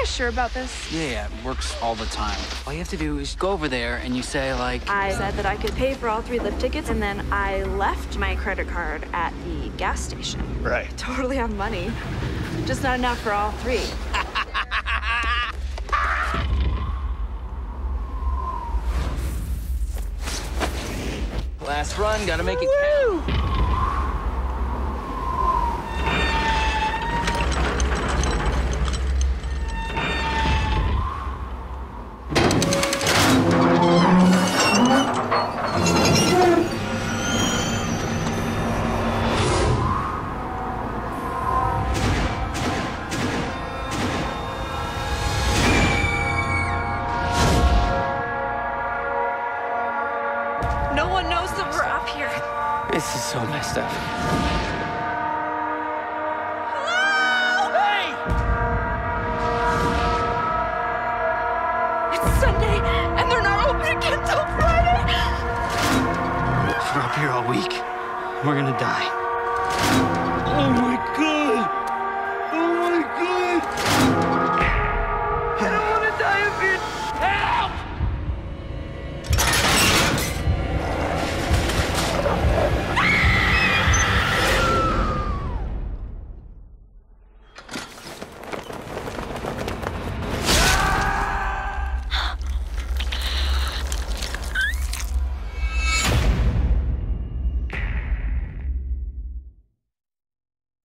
guys sure about this? Yeah, it works all the time. All you have to do is go over there and you say, like... I said that I could pay for all 3 lift tickets, and then I left my credit card at the gas station. Right. Totally on money. Just not enough for all 3. Last run, gotta make it count. No one knows that we're up here. This is so messed up. Hello? Hey! It's Sunday, and they're not open again till Friday. We're up here all week. We're gonna die. Oh my